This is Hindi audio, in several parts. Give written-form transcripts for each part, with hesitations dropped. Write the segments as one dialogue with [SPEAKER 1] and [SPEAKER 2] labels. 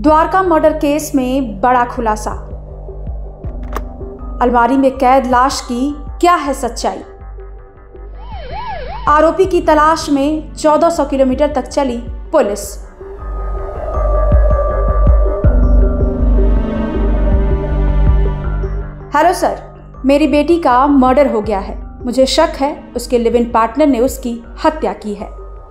[SPEAKER 1] द्वारका मर्डर केस में बड़ा खुलासा। अलमारी में कैद लाश की क्या है सच्चाई? आरोपी की तलाश में 1400 किलोमीटर तक चली पुलिस। हेलो सर, मेरी बेटी का मर्डर हो गया है। मुझे शक है उसके लिव इन पार्टनर ने उसकी हत्या की है।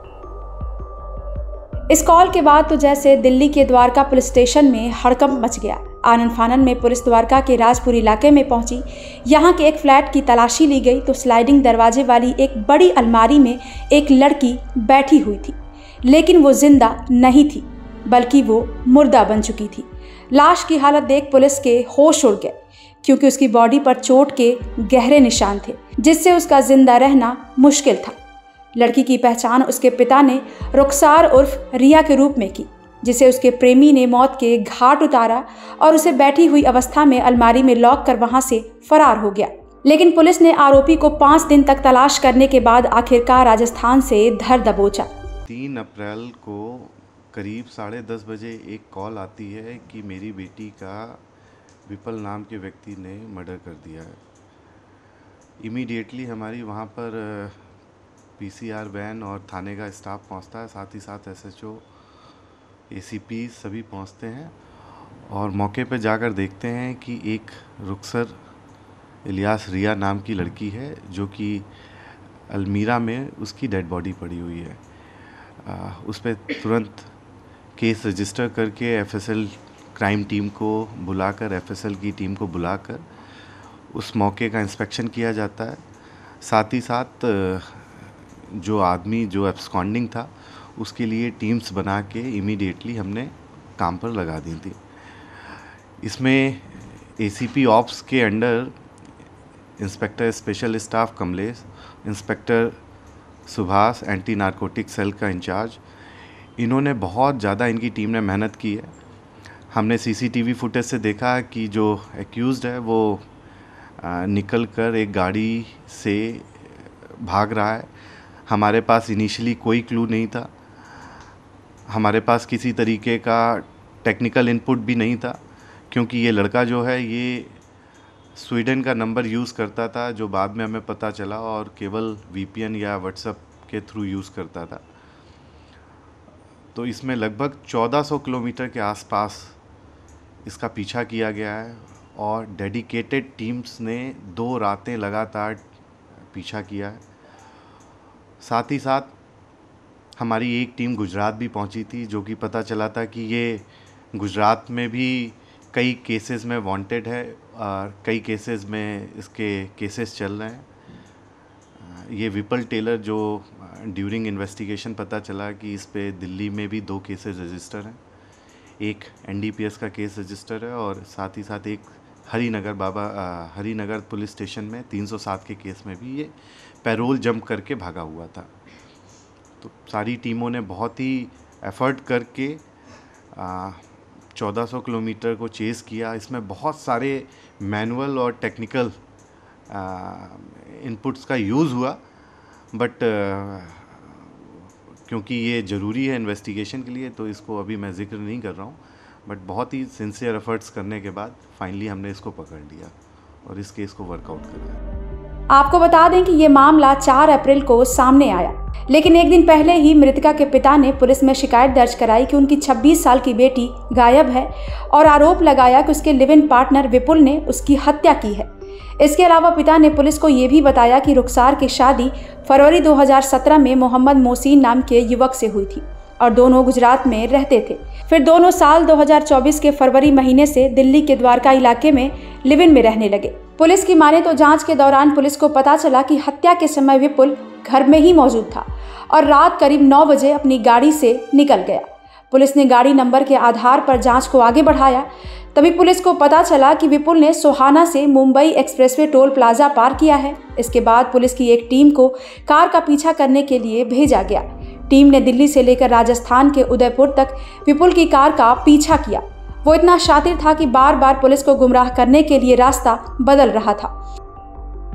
[SPEAKER 1] इस कॉल के बाद तो जैसे दिल्ली के द्वारका पुलिस स्टेशन में हड़कंप मच गया। आनन फानन में पुलिस द्वारका के राजपुर इलाके में पहुंची। यहां के एक फ्लैट की तलाशी ली गई तो स्लाइडिंग दरवाजे वाली एक बड़ी अलमारी में एक लड़की बैठी हुई थी, लेकिन वो जिंदा नहीं थी बल्कि वो मुर्दा बन चुकी थी। लाश की हालत देख पुलिस के होश उड़ गए, क्योंकि उसकी बॉडी पर चोट के गहरे निशान थे, जिससे उसका जिंदा रहना मुश्किल था। लड़की की पहचान उसके पिता ने रुखसार उर्फ रिया के रूप में की, जिसे उसके प्रेमी ने मौत के घाट उतारा और उसे बैठी हुई अवस्था में अलमारी में लॉक कर वहां से फरार हो गया। लेकिन पुलिस ने आरोपी को 5 दिन तक तलाश करने के बाद आखिरकार राजस्थान से धर दबोचा।
[SPEAKER 2] 3 अप्रैल को करीब 10:30 बजे एक कॉल आती है कि मेरी बेटी का विपल नाम के व्यक्ति ने मर्डर कर दिया है। इमीडिएटली हमारी वहाँ पर पीसीआर वैन और थाने का स्टाफ पहुँचता है, साथ ही साथ एसएचओ, एसीपी सभी पहुँचते हैं और मौके पर जाकर देखते हैं कि एक रुखसर इलियास रिया नाम की लड़की है, जो कि अलमीरा में उसकी डेड बॉडी पड़ी हुई है। उस पर तुरंत केस रजिस्टर करके एफएसएल क्राइम टीम को बुलाकर, एफएसएल की टीम को बुलाकर उस मौके का इंस्पेक्शन किया जाता है। साथ ही साथ जो आदमी जो एब्सकॉन्डिंग था उसके लिए टीम्स बना के इमीडिएटली हमने काम पर लगा दी थी। इसमें एसीपी ऑप्स के under inspector special staff Kamlesh, inspector Subhash anti narcotic cell का इंचार्ज, इन्होंने बहुत ज़्यादा, इनकी टीम ने मेहनत की है। हमने सीसीटीवी फुटेज से देखा कि जो एक्यूज़्ड है वो निकल कर एक गाड़ी से भाग रहा है। हमारे पास इनिशियली कोई क्लू नहीं था, हमारे पास किसी तरीके का टेक्निकल इनपुट भी नहीं था, क्योंकि ये लड़का जो है ये स्वीडन का नंबर यूज़ करता था, जो बाद में हमें पता चला, और केवल वीपीएन या व्हाट्सएप के थ्रू यूज़ करता था। तो इसमें लगभग 1400 किलोमीटर के आसपास इसका पीछा किया गया है और डेडिकेटेड टीम्स ने 2 रातें लगातार पीछा किया है। साथ ही साथ हमारी एक टीम गुजरात भी पहुंची थी, जो कि पता चला था कि ये गुजरात में भी कई केसेस में वांटेड है और कई केसेस में इसके केसेस चल रहे हैं। ये विपल टेलर, जो ड्यूरिंग इन्वेस्टिगेशन पता चला कि इस पे दिल्ली में भी 2 केसेस रजिस्टर हैं। एक एनडीपीएस का केस रजिस्टर है और साथ ही साथ एक हरिनगर पुलिस स्टेशन में 307 के केस में भी ये पैरोल जंप करके भागा हुआ था। तो सारी टीमों ने बहुत ही एफर्ट करके 1400 किलोमीटर को चेज़ किया। इसमें बहुत सारे मैनुअल और टेक्निकल इनपुट्स का यूज़ हुआ, बट क्योंकि ये ज़रूरी है इन्वेस्टिगेशन के लिए, तो इसको अभी मैं जिक्र नहीं कर रहा हूँ। बट बहुत ही सिंसियर एफर्ट्स करने के बाद फाइनली हमने इसको पकड़ लिया और इस केस को वर्कआउट करा।
[SPEAKER 1] आपको बता दें कि ये मामला 4 अप्रैल को सामने आया, लेकिन एक दिन पहले ही मृतका के पिता ने पुलिस में शिकायत दर्ज कराई कि उनकी 26 साल की बेटी गायब है और आरोप लगाया कि उसके लिव इन पार्टनर विपुल ने उसकी हत्या की है। इसके अलावा पिता ने पुलिस को ये भी बताया कि रुखसार की शादी फरवरी 2017 में मोहम्मद मोहसिन नाम के युवक से हुई थी और दोनों गुजरात में रहते थे। फिर दोनों साल 2024 के फरवरी महीने से दिल्ली के द्वारका इलाके में लिव इन में रहने लगे। पुलिस की माने तो जांच के दौरान पुलिस को पता चला कि हत्या के समय विपुल घर में ही मौजूद था और रात करीब 9 बजे अपनी गाड़ी से निकल गया। पुलिस ने गाड़ी नंबर के आधार पर जांच को आगे बढ़ाया। तभी पुलिस को पता चला कि विपुल ने सोहाना से मुंबई एक्सप्रेसवे टोल प्लाजा पार किया है। इसके बाद पुलिस की एक टीम को कार का पीछा करने के लिए भेजा गया। टीम ने दिल्ली से लेकर राजस्थान के उदयपुर तक विपुल की कार का पीछा किया। वो इतना शातिर था कि बार बार पुलिस को गुमराह करने के लिए रास्ता बदल रहा था।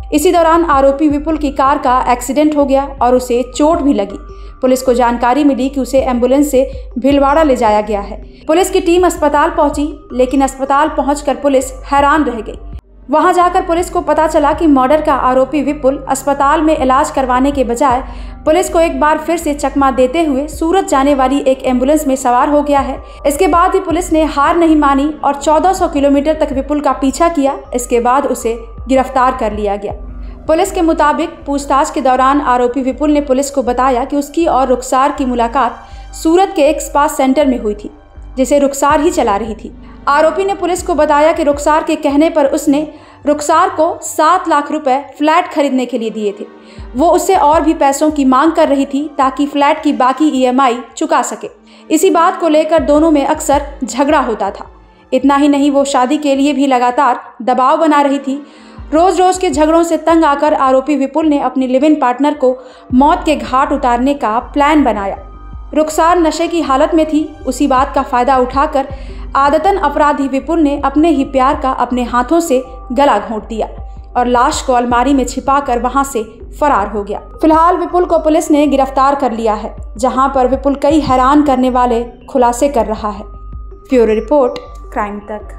[SPEAKER 1] इसी दौरान आरोपी विपुल की कार का एक्सीडेंट हो गया और उसे चोट भी लगी। पुलिस को जानकारी मिली कि उसे एम्बुलेंस से भीलवाड़ा ले जाया गया है। पुलिस की टीम अस्पताल पहुंची, लेकिन अस्पताल पहुंचकर पुलिस हैरान रह गई। वहां जाकर पुलिस को पता चला कि मर्डर का आरोपी विपुल अस्पताल में इलाज करवाने के बजाय पुलिस को एक बार फिर से चकमा देते हुए सूरत जाने वाली एक एम्बुलेंस में सवार हो गया है। इसके बाद भी पुलिस ने हार नहीं मानी और 1400 किलोमीटर तक विपुल का पीछा किया। इसके बाद उसे गिरफ्तार कर लिया गया। पुलिस के मुताबिक पूछताछ के दौरान आरोपी विपुल ने पुलिस को बताया कि उसकी और रुखसार की मुलाकात सूरत के एक स्पा सेंटर में हुई थी, जिसे रुखसार ही चला रही थी। आरोपी ने पुलिस को बताया कि रुखसार के कहने पर उसने रुखसार को 7 लाख रुपए फ्लैट खरीदने के लिए दिए थे। वो उससे और भी पैसों की मांग कर रही थी ताकि फ्लैट की बाकी EMI चुका सके। इसी बात को लेकर दोनों में अक्सर झगड़ा होता था। इतना ही नहीं, वो शादी के लिए भी लगातार दबाव बना रही थी। रोज रोज के झगड़ों से तंग आकर आरोपी विपुल ने अपनी लिव इन पार्टनर को मौत के घाट उतारने का प्लान बनाया। रुखसार नशे की हालत में थी। उसी बात का फायदा उठाकर आदतन अपराधी विपुल ने अपने ही प्यार का अपने हाथों से गला घोंट दिया और लाश को अलमारी में छिपाकर वहां से फरार हो गया। फिलहाल विपुल को पुलिस ने गिरफ्तार कर लिया है, जहां पर विपुल कई हैरान करने वाले खुलासे कर रहा है। ब्यूरो रिपोर्ट, क्राइम तक।